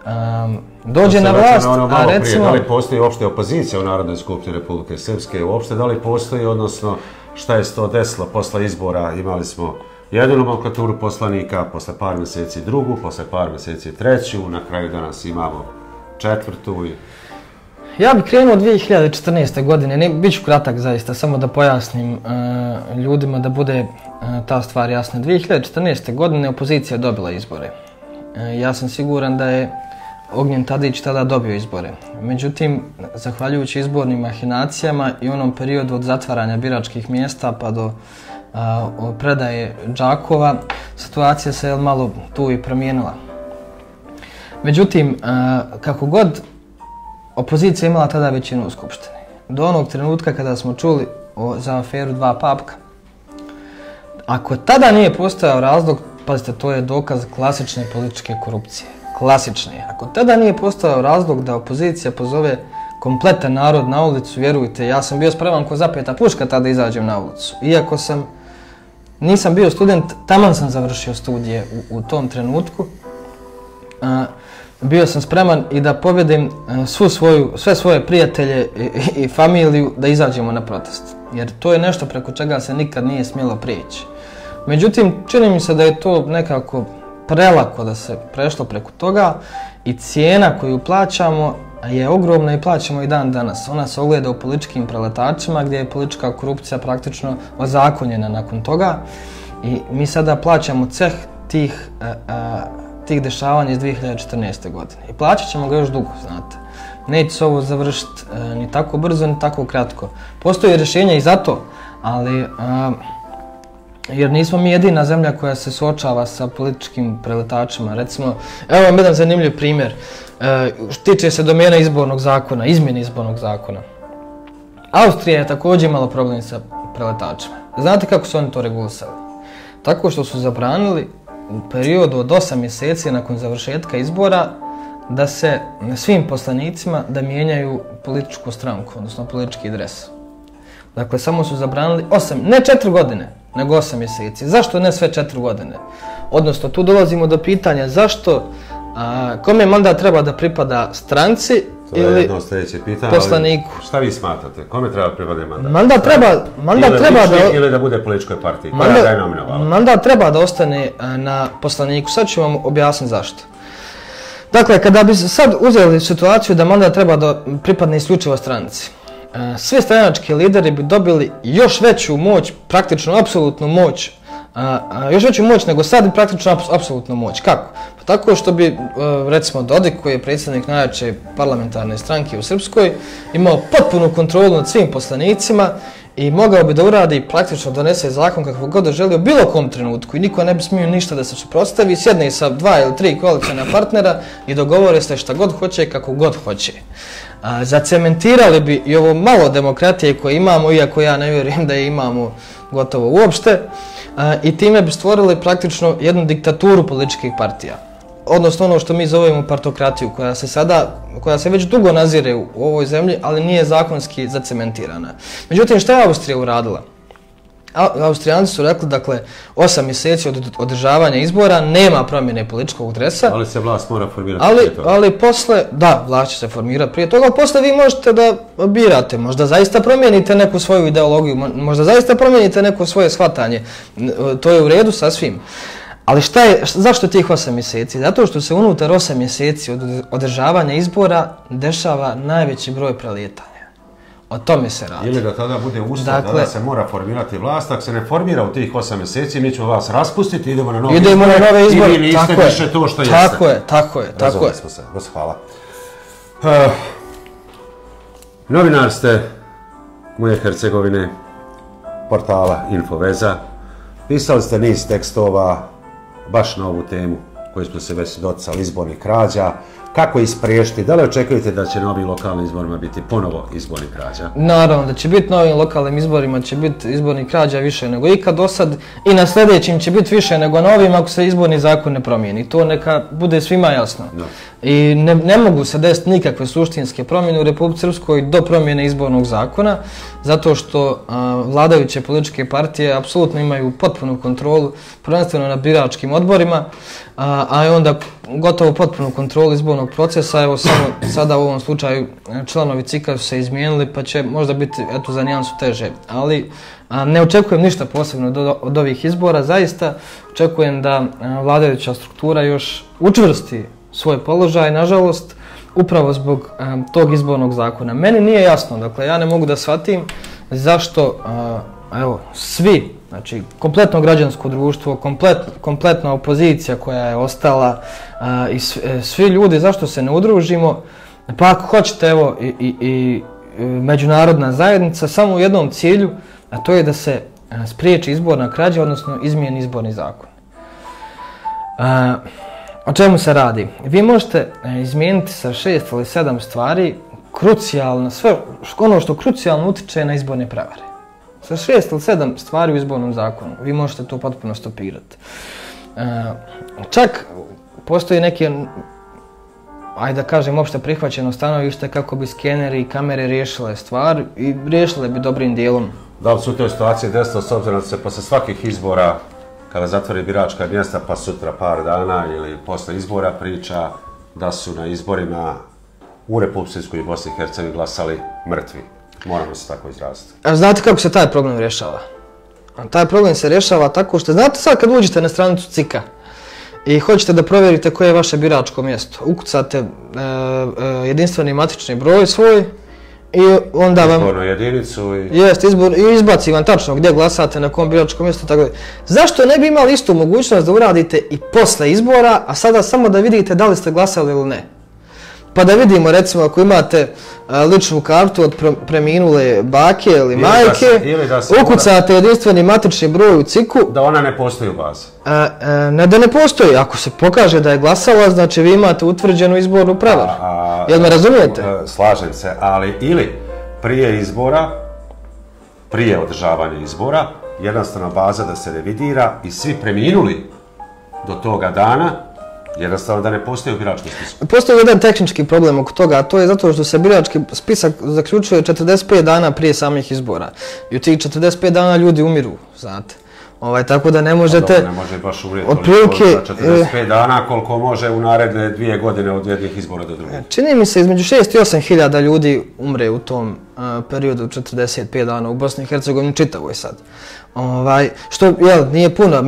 dođe na vlast, a recimo... Da li postoji uopšte opozicija u Narodnoj skupštini Republike Srpske uopšte, da li postoji, odnosno šta je se to desilo posle izbora, imali smo jednu nomenklaturu poslanika, posle par mjeseci drugu, posle par mjeseci treću, na kraju danas imamo četvrtu i... Ja bih krenuo od 2014. godine, bit ću kratak zaista, samo da pojasnim ljudima da bude ta stvar jasna. 2014. godine opozicija je dobila izbore. Ja sam siguran da je Ognjen Tadić tada dobio izbore. Međutim, zahvaljujući izbornim mahinacijama i onom periodu od zatvaranja biračkih mjesta pa do predaje džakova, situacija se malo tu i promijenila. Međutim, kako god opozicija imala tada većinu u Skupštini, do onog trenutka kada smo čuli za aferu Dva papka, ako tada nije postojao razlog, pazite, to je dokaz klasične političke korupcije. Klasične. Ako tada nije postojao razlog da opozicija pozove kompletan narod na ulicu, vjerujte, ja sam bio spreman ko zapeta puška tada izađem na ulicu. Iako nisam bio student, taman sam završio studije u tom trenutku. Bio sam spreman i da pobjedim sve svoje prijatelje i familiju da izađemo na protest. Jer to je nešto preko čega se nikad nije smjelo prijeći. Međutim, čini mi se da je to nekako prelako da se prešlo preko toga i cijena koju plaćamo je ogromna i plaćamo i dan danas. Ona se ogleda u političkim preletačima gdje je politička korupcija praktično ozakonjena nakon toga i mi sada plaćamo ceh tih dešavanja iz 2014. godine. I plaćat ćemo ga još dugo, znate. Neće se ovo završiti ni tako brzo, ni tako kratko. Postoje rješenja i za to, ali Jer nismo mi jedina zemlja koja se suočava sa političkim preletačima. Recimo, evo vam jedan zanimljiv primjer. Tiče se domena izbornog zakona, izmjene izbornog zakona. Austrija je također imala problem sa preletačima. Znate kako su oni to regulisali? Tako što su zabranili u periodu od 8 mjeseci nakon završetka izbora da se svim poslanicima da mijenjaju političku stranku, odnosno politički dres. Dakle, samo su zabranili 8, ne 4 godine, nego 8 mjeseci. Zašto ne sve 4 godine? Odnosno, tu dolazimo do pitanja zašto, kome mandat treba da pripada stranci ili poslaniku. Šta vi smatrate? Kome treba pripadati mandat? Mandat treba da... Ili da bude političkoj partiji? Koja ga je nominovala? Mandat treba da ostane na poslaniku. Sad ću vam objasniti zašto. Dakle, kada bi sad uzeli situaciju da mandat treba da pripadne isključivo stranci, svi stranački lideri bi dobili još veću moć, praktično apsolutnu moć, još veću moć nego sad i praktično apsolutnu moć. Kako? Pa tako što bi, recimo, Dodik, koji je predsjednik najjače parlamentarne stranke u Srpskoj, imao potpunu kontrolu nad svim poslanicima i mogao bi da uradi praktično donese zakon kako god da želi u bilo kom trenutku i niko ne bi smio ništa da se suprotstavi, sjedne sa 2 ili 3 koalicijna partnera i dogovore se šta god hoće i kako god hoće. Zacementirali bi i ovo malo demokratije koje imamo, iako ja ne vjerujem da je imamo gotovo uopšte, i time bi stvorili praktično jednu diktaturu političkih partija. Odnosno ono što mi zovemo partokratiju, koja se već dugo nazire u ovoj zemlji, ali nije zakonski zacementirana. Međutim, šta je Austrija uradila? Austrijanci su rekli, dakle, 8 mjeseci od održavanja izbora nema promjene političkog dresa. Ali se vlast mora formirati prije toga. Ali posle, da, vlast će se formirati prije toga, ali posle vi možete da birate. Možda zaista promijenite neku svoju ideologiju, možda zaista promijenite neko svoje shvatanje. To je u redu sasvim. Ali zašto tih 8 mjeseci? Zato što se unutar 8 mjeseci od održavanja izbora dešava najveći broj prelijetanja. O tome se radi. Ili da tada bude ustav, da se mora formirati vlast, ako se ne formira u tih 8 mjeseci, mi ćemo vas raspustiti, idemo na nove izbore. I vi niste više to što jeste. Tako je. Razumeli smo se, hvala. Novinar ste Moje Hercegovine, portala Infoveza. Pisali ste niz tekstova baš na ovu temu koju smo se već doticali, izbornih krađa. Kako ispriječiti? Da li očekujete da će na ovim lokalnim izborima biti ponovo izbornih krađa? Naravno da će biti na ovim lokalnim izborima, će biti izbornih krađa više nego ikad do sad i na sljedećim će biti više nego na ovim ako se izborni zakon ne promijeni. To neka bude svima jasno. No. I ne mogu se desiti nikakve suštinske promjene u Republici Srpskoj do promjene izbornog zakona, zato što vladajuće političke partije apsolutno imaju potpunu kontrolu, prvenstveno na biračkim odborima, a onda gotovo potpunu kontrolu izbornog procesa. Evo sada u ovom slučaju članovi CIK-a su se izmijenili pa će možda biti za nijansu teže, ali ne očekujem ništa posebno od ovih izbora. Zaista očekujem da vladajuća struktura još učvrsti svoj položaj, nažalost, upravo zbog tog izbornog zakona. Meni nije jasno, dakle ja ne mogu da shvatim zašto svi, znači kompletno građansko društvo, kompletna opozicija koja je ostala i svi ljudi, zašto se ne udružimo, pa ako hoćete evo i međunarodna zajednica samo u jednom cilju, a to je da se spriječi izborna krađa, odnosno izmijeni izborni zakon. O čemu se radi? Vi možete izmijeniti sa 6 ili 7 stvari krucijalno, sve ono što krucijalno utiče na izborne prevare. Sa 6 ili 7 stvari u izbornom zakonu vi možete to potpuno stopirati. Čak postoji neke, ajde da kažem, opšte prihvaćeno stanovište kako bi skeneri i kamere riješile stvar i riješile bi dobrim dijelom. Da li su u toj situaciji desilo s obzirom da se posle svakih izbora, kada zatvori biračka mjesta, pa sutra par dana ili posle izbora priča da su na izborima u Republici Srpskoj i Bosni i Hercegovini glasali mrtvi? Moramo se tako izraziti. Znate kako se taj problem rješava? Taj problem se rješava tako što, znate sad kad uđete na stranicu CIK-a i hoćete da provjerite koje je vaše biračko mjesto, ukucate jedinstveni matični broj svoj i onda vam... Izbornu jedinicu i... Jeste, i izbaci vam tačno gdje glasate, na kom biračkom mjestu, tako da. Zašto ne bi imali istu mogućnost da uradite i posle izbora, a sada samo da vidite da li ste glasali ili ne? Pa da vidimo, recimo, ako imate ličnu kartu od preminule bake ili majke, ukucate jedinstveni matični broj u ciku. Da ona ne postoji u bazi? Ne da ne postoji, ako se pokaže da je glasala, znači vi imate utvrđenu izbornu prevaru. Jel me razumijete? Slažem se, ali ili prije izbora, prije održavanja izbora, jednostavno baza da se revidira i svi preminuli do toga dana, jednostavno da ne postoji u biračkom spisku. Postoji jedan tehnički problem oko toga, a to je zato što se birački spisak zaključuje 45 dana prije samih izbora. I u tih 45 dana ljudi umiru, znate. Tako da ne možete... Ne može baš umrijeti toliko za 45 dana koliko može u naredne 2 godine od jednih izbora do drugih. Čini mi se između 6 i 8 hiljada ljudi umre u tom periodu 45 dana u Bosni i Hercegovini čitavoj sad. Što nije puno,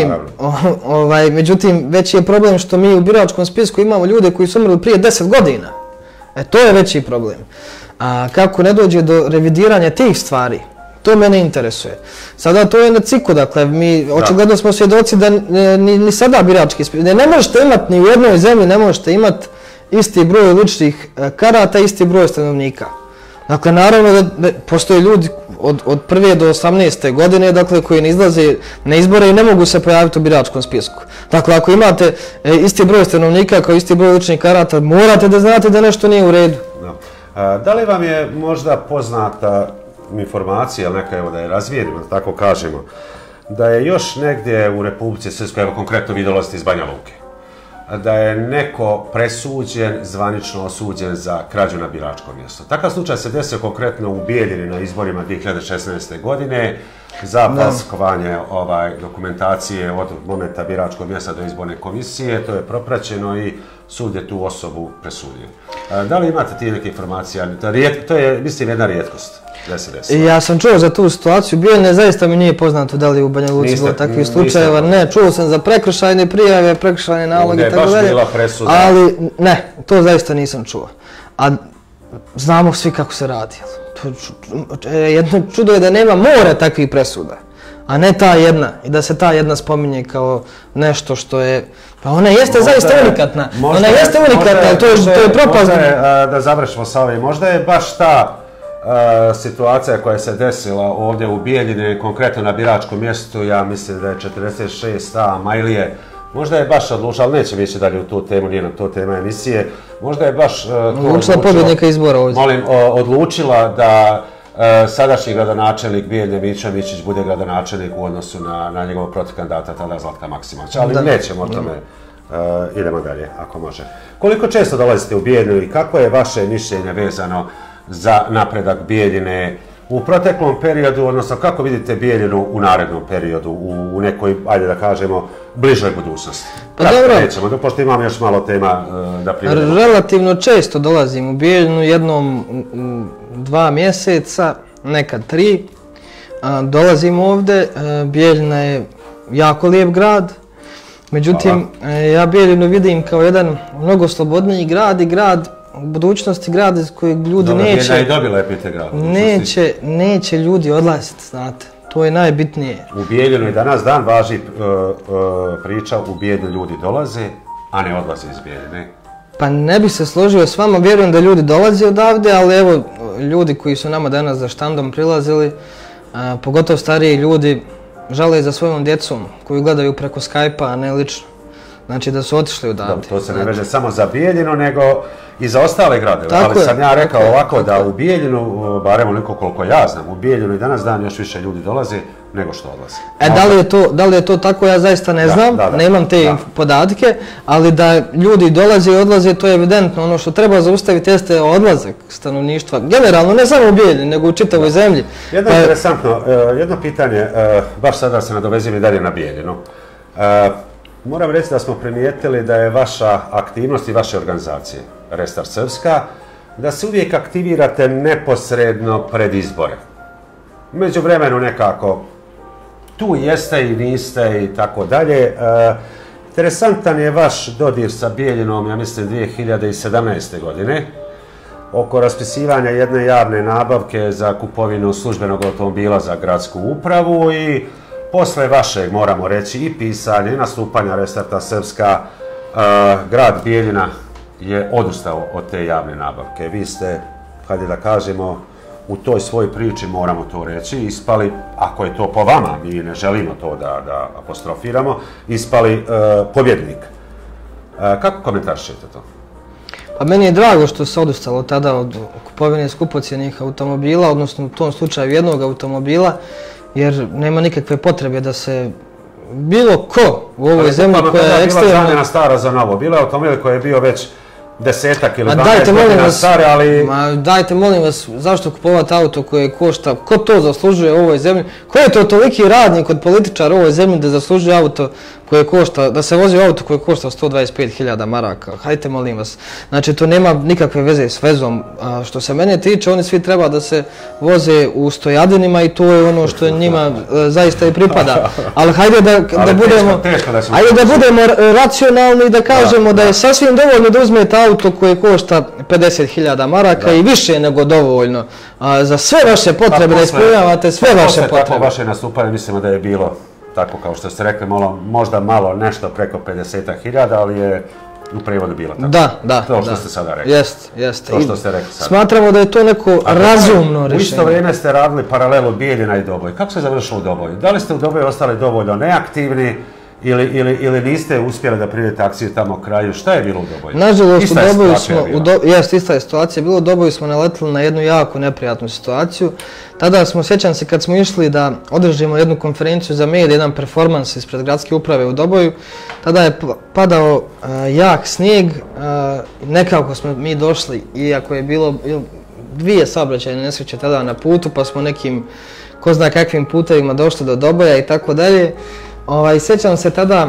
međutim veći je problem što mi u biračkom spisku imamo ljude koji su umrli prije 10 godina. To je veći problem. A kako ne dođe do revidiranja tih stvari, to mene interesuje. Sada to je na ciku, dakle, mi očigledno smo svjedoci da ni sada birački spis, ne možete imati ni u jednoj zemlji, ne možete imati isti broj ličnih karata, isti broj stanovnika. Dakle, naravno da postoje ljudi od 1. do 18. godine, dakle, koji ne izlaze na izbore i ne mogu se pojaviti u biračkom spisku. Dakle, ako imate isti broj stanovnika kao isti broj ličnih karata, morate da znate da nešto nije u redu. Da li vam je možda poznata informacija, neka evo da je razvijenimo, da tako kažemo, da je još negdje u Republici Srpskoj, evo konkretno vi dolazite iz Banja Luke, da je neko presuđen, zvanično osuđen za krađu na biračko mjesto. Takav slučaj se desio konkretno u Bijeljini na izborima 2016. godine za falsifikovanje dokumentacije od momenta biračkog mjesta do izborne komisije. To je propraćeno i sud je tu osobu presudio. Da li imate ti neke informacije? To je, mislim, jedna rijetkost. Ja sam čuo za tu situaciju, Bijeljine zaista mi nije poznato da li u Banja Luci bilo takvih slučajeva, ne, čuo sam za prekršajne prijave, prekršajne naloge i tako dalje, ali ne, to zaista nisam čuo. A znamo svi kako se radi. Jedno čudo je da nema more takvih presuda, a ne ta jedna, i da se ta jedna spominje kao nešto što je, pa ona jeste zaista unikatna, ona jeste unikatna, ali to je propazno. Da završimo sa ovim, možda je baš ta situacija koja se desila ovdje u Bijeljini, konkretno na biračkom mjestu, ja mislim da je 46A Majlije, možda je baš odlučila, ali nećemo ići dalje u tu temu, nije nam to tema emisije, možda je baš odlučila pobjednika izbora ovdje. Odlučila da sadašnji gradonačelnik Bijeljine Mića Mićić bude gradonačelnik u odnosu na njegovog protikandidata tada Zlatka Maksimovića, ali nećemo o tome, idemo dalje ako može. Koliko često dolazite u Bijeljinu i kako je vaše mišljenje vezano za napredak Bijeljine u proteklom periodu, odnosno kako vidite Bijeljinu u narednom periodu, u nekoj, ajde da kažemo, bližoj budućnosti? Pa dobro. Nećemo, pošto imam još malo tema da privedemo. Relativno često dolazim u Bijeljinu, jednom u 2 mjeseca, nekad 3. Dolazim ovdje, Bijeljina je jako lijep grad, međutim, ja Bijeljinu vidim kao jedan mnogo slobodniji grad i grad u budućnosti, grad iz kojeg ljudi neće ljudi odlaziti, znate. To je najbitnije. U Bijeljinu i danas dan važi priča, u Bijeljinu ljudi dolaze, a ne odlaze iz Bijeljine. Pa ne bih se složio s vama, vjerujem da ljudi dolaze odavde, ali evo, ljudi koji su nama danas za štandom prilazili, pogotovo stariji ljudi, žale za svojom djecom koju gledaju preko Skype-a, a ne lično. Znači da su otišli odavde. To se ne veže samo za Bijeljinu, nego i za ostale gradove. Ali sam ja rekao ovako da u Bijeljinu, barem onoliko koliko ja znam, u Bijeljinu i danas dan još više ljudi dolaze nego što odlaze. Da li je to tako, ja zaista ne znam, nemam te podatke, ali da ljudi dolaze i odlaze, to je evidentno. Ono što treba zaustaviti jeste odlazak stanovništva, generalno, ne samo u Bijeljini, nego u čitavoj zemlji. Jedno pitanje, baš sada se nadovezim i dalje na Bijeljinu. Moram reći da smo primijetili da je vaša aktivnost i vaše organizacije, Restart Srpska, da se uvijek aktivirate neposredno pred izbore. Među vremenu nekako tu jeste i niste i tako dalje. Interesantan je vaš dodir sa Bijeljinom, ja mislim 2017. godine, oko raspisivanja jedne javne nabavke za kupovinu službenog automobila za gradsku upravu i posle vašeg, moramo reći, i pisanja i nastupanja Restarta Srpska, grad Bijeljina je odustao od te javne nabavke. Vi ste, hajde da kažemo, u toj svojoj priči, moramo to reći, ispali, ako je to po vama, mi ne želimo to da apostrofiramo, ispali pobjednik. Kako komentaršete to? Pa meni je drago što se odustalo tada od kupovine skupocjenih automobila, odnosno u tom slučaju jednog automobila, jer nema nikakve potrebe da se bilo ko u ovoj zemlji koja je ekstremno... Bila zamjena stara za novo, bila je automobil koji je bio već 10 ili 12 godina stare, ali... Dajte, molim vas, zašto kupovati auto koje košta, ko to zaslužuje u ovoj zemlji? Ko je to toliki radnik od političara u ovoj zemlji da zaslužuje auto koje košta, da se vozi auto koje košta 125.000 maraka? Hajte, molim vas. Znači, to nema nikakve veze s vezom. Što se mene tiče, oni svi treba da se voze u stojadinima i to je ono što njima zaista i pripada. Ali hajde da budemo racionalni i da kažemo da je sasvim dovoljno da uzmete auto koje košta 50.000 maraka i više nego dovoljno za sve vaše potrebe, da ispunjavate sve vaše potrebe. Tako vaše nastupanje mislimo da je bilo tako kao što ste rekli, možda malo nešto preko 50.000, ali je u prevodu bilo tako. Da. To što ste sada rekli. Jeste. To što ste rekli sada. Smatramo da je to neko razumno rješenje. U isto vrijeme ste radili paralelu Bijeljina i Doboj. Kako se završilo u Doboju? Da li ste u Doboju ostali dovoljno neaktivni ili niste uspjeli da privedete akciju tamo u kraju? Šta je bilo u Doboju? Nažalost, u Doboju smo, ista je situacija bila, u Doboju smo naletili na jednu jako neprijatnu situaciju. Tada smo, sjećam se kad smo išli da održimo jednu konferenciju za medije, jedan performans ispred gradske uprave u Doboju, tada je padao jak snijeg, nekako smo mi došli, iako je bilo 2 saobraćajne nesreće tada na putu, pa smo nekim, ko zna kakvim putevima došli do Doboja i tako dalje. Sjećam se tada,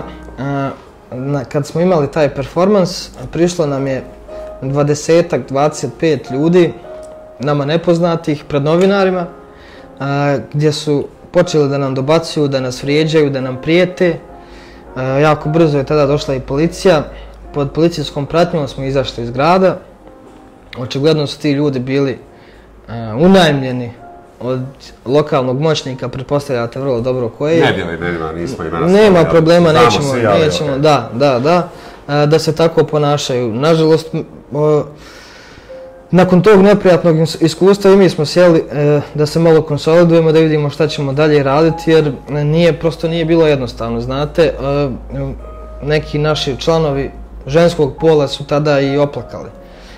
kad smo imali taj performans, prišlo nam je 20-25 ljudi, nama nepoznatih, pred novinarima, gdje su počeli da nam dobacuju, da nas vrijeđaju, da nam prijete. Jako brzo je tada došla i policija. Pod policijskom pratnjom smo izašli iz grada. Očigledno su ti ljudi bili unajmljeni od lokalnog moćnika, pretpostavljate vrlo dobro koje je. Ne bilo imenima, nismo imena. Nema problema, nećemo, da se tako ponašaju. Nažalost, nakon tog neprijatnog iskustva i mi smo sjeli da se malo konsolidujemo, da vidimo šta ćemo dalje raditi, jer prosto nije bilo jednostavno. Znate, neki naši članovi ženskog pola su tada i oplakali.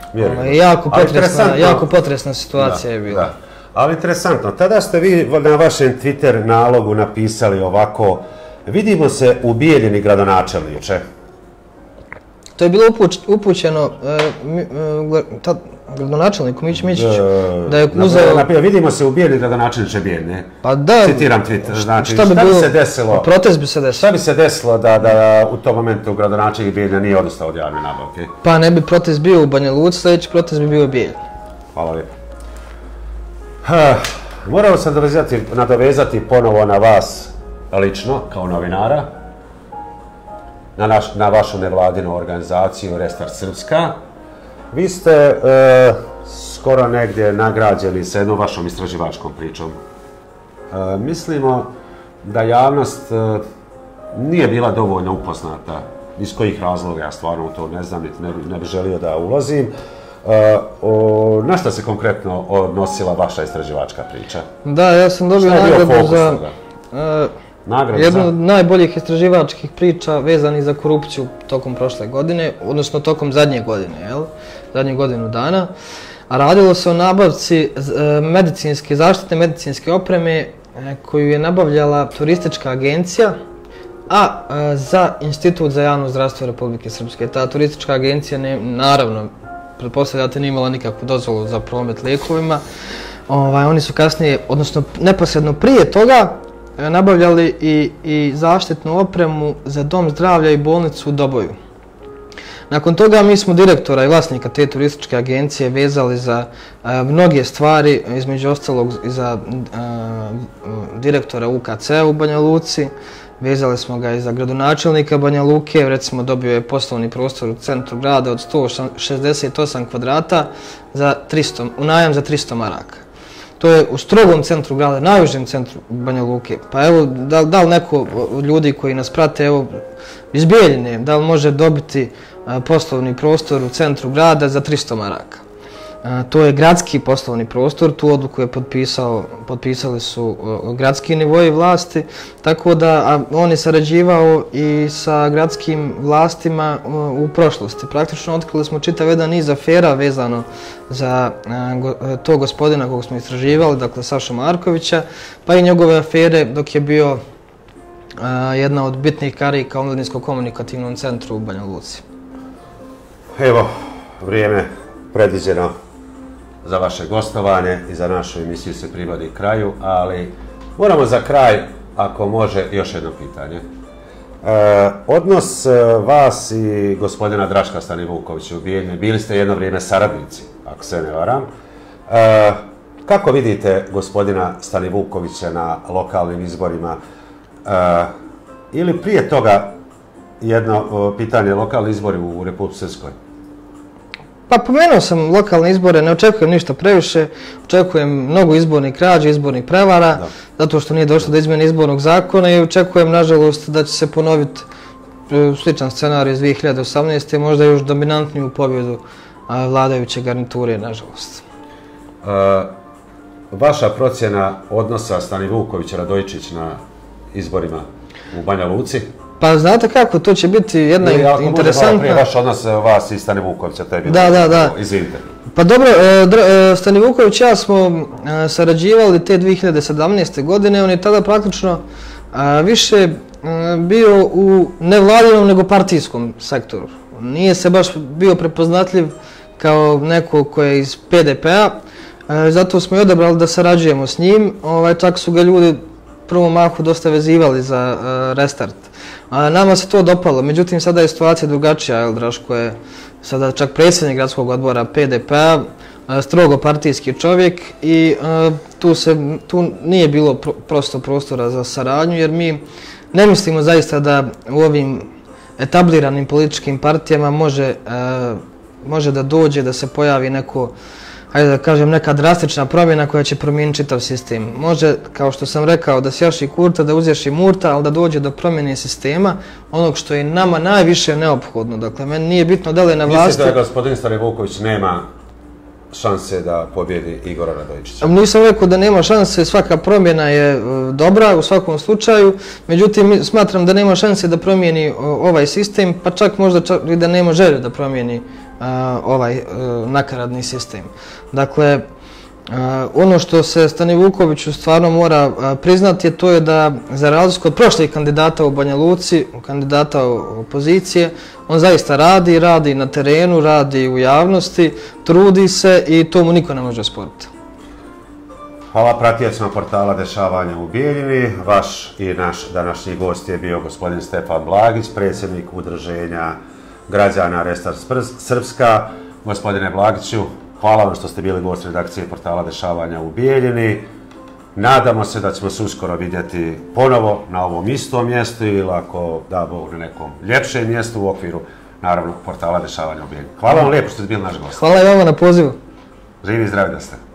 Jako potresna situacija je bila. Ali interesantno, tada ste vi na vašem Twitter nalogu napisali ovako: vidimo se u Bijeljini, gradonačelniče. To je bilo upućeno gradonačelniku Mićiću da je uzeo... Vidimo se u Bijeljini, gradonačelniče Bijeljine. Pa da... Citiram Twitter, znači šta bi se desilo? Protest bi se desilo. Šta bi se desilo da u tom momentu gradonačelnik Bijeljina nije odustao od javne nabavke? Pa ne bi protest bio u Banja Luci, sljedeći protest bi bio u Bijeljini. Hvala lijepo. Moramo se nadovezati ponovo na vas lično, kao novinara, na vašu nevladinu organizaciju Restart Srpska. Vi ste skoro negdje nagrađeni sa jednom vašom istraživačkom pričom. Mislimo da javnost nije bila dovoljno upoznata, iz kojih razloga, ja stvarno to ne znam, ne bih želio da ulazim. Na što se konkretno odnosila vaša istraživačka priča? Da, ja sam dobio nagradu za jednu od najboljih istraživačkih priča vezanih za korupciju tokom prošle godine, odnosno tokom zadnje godine, zadnjih godinu dana. A radilo se o nabavci zaštitne medicinske opreme koju je nabavljala turistička agencija, a za Institut za javno zdravstvo Republike Srpske. Ta turistička agencija, naravno, pretpostavljate, nije imala nikakvu dozvolu za promet lijekovima. Oni su kasnije, odnosno neposredno prije toga, nabavljali i zaštitnu opremu za dom zdravlja i bolnicu u Doboju. Nakon toga mi smo direktora i vlasnika te turističke agencije vezali za mnoge stvari, između ostalog i za direktora UKC u Banja Luci. Vezali smo ga i za gradonačelnika Banja Luke, recimo dobio je poslovni prostor u centru grada od 168 kvadrata u najam za 300 maraka. To je u strogom centru grada, najužem centru Banja Luke. Pa evo, da li neko od ljudi koji nas prate iz Bijeljine, da li može dobiti poslovni prostor u centru grada za 300 maraka. To je gradski poslovni prostor, tu odluku je potpisali su gradski nivoji vlasti, tako da on je sarađivao i sa gradskim vlastima u prošlosti. Praktično otkrili smo čitav jedan niz afera vezano za tog gospodina kog smo istraživali, dakle Sašu Markovića, pa i njegove afere dok je bio jedna od bitnih karika u Omladinsko-komunikativnom centru u Banja Luci. Evo, vrijeme predviđeno za vaše gostovanje i za našu emisiju se privodi kraju, ali moramo za kraj, ako može, još jedno pitanje. Odnos vas i gospodina Draška Stanivukovića u Bijeljini, bili ste jedno vrijeme saradnici, ako se ne varam. Kako vidite gospodina Stanivukovića na lokalnim izborima? Ili prije toga jedno pitanje, lokalni izbori u Republici Srpskoj? Pa pomenuo sam lokalne izbore, ne očekujem ništa previše, očekujem mnogo izbornih krađa, izbornih prevara, zato što nije došlo do izmjene izbornog zakona i očekujem, nažalost, da će se ponoviti sličan scenarij iz 2018. možda još dominantniju pobjedu vladajuće garniture, nažalost. Vaša procjena odnosa Stanivuković-Radojičić na izborima u Banja Luci? Pa znate kako, to će biti jedna interesantna... Prije vaš odnos vas i Stanivukovića, to je bilo... Da. Izvinite. Pa dobro, Stanivuković i ja smo sarađivali te 2017. godine, on je tada praktično više bio u nevladinom nego partijskom sektoru. Nije se baš bio prepoznatljiv kao neko ko je iz PDP-a, zato smo i odabrali da sarađujemo s njim, čak su ga ljudi prvom mahu dosta vezivali za restart. Nama se to dopalo, međutim sada je situacija drugačija, Draško je sada čak predsjednik gradskog odbora PDP-a, strogo partijski čovjek i tu nije bilo prosto prostora za saradnju jer mi ne mislimo zaista da u ovim etabliranim političkim partijama može da dođe, da se pojavi neko, hajde da kažem, neka drastična promjena koja će promijeniti čitav sistem. Može, kao što sam rekao, da sjaši kurta, da uzjaši murta, ali da dođe do promjene sistema, onog što je nama najviše neophodno. Dakle, meni nije bitno da li je na vlasti... Mislite da gospodin Stanivuković nema šanse da pobjedi Igora Radojičića? Nisam rekao da nema šanse, svaka promjena je dobra u svakom slučaju, međutim smatram da nema šanse da promijeni ovaj sistem, pa čak možda i da nema želje da promijeni ovaj nakaradni sistem. Dakle, ono što se Stanivukoviću stvarno mora priznati je to je da za razliku od prošlih kandidata u Banja Luci, kandidata opozicije, on zaista radi na terenu, radi u javnosti, trudi se i to mu niko ne može osporiti. Hvala pratiocima portala Dešavanja u Bijeljini. Vaš i naš današnji gost je bio gospodin Stefan Blagić, predsjednik Udruženja građana Restart Srpska. Gospodine Blagiću, hvala vam što ste bili gost redakcije portala Dešavanja u Bijeljini. Nadamo se da ćemo se uskoro vidjeti ponovo na ovom istom mjestu ili ako da Bog na nekom ljepšem mjestu u okviru, naravno, portala Dešavanja u Bijeljini. Hvala vam lijepo što ste bili naš gost. Hvala i vama na pozivu. Živi i zdravi da ste.